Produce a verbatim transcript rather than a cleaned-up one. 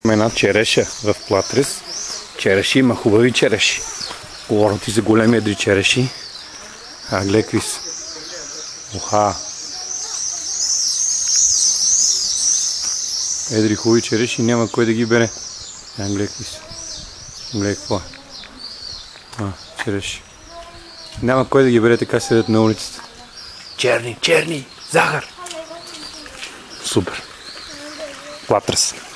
Има една череша в Платрес. Череши, има хубави череши. Говорят и за големи едри череши. А, гледай какви са. Оха! Едри хубави череши, няма кой да ги бере. А, гледай какви са. Гледай какво е. А, череши. Няма кой да ги бере, така седят на улицата. Черни, черни, захар! Супер! Платрес.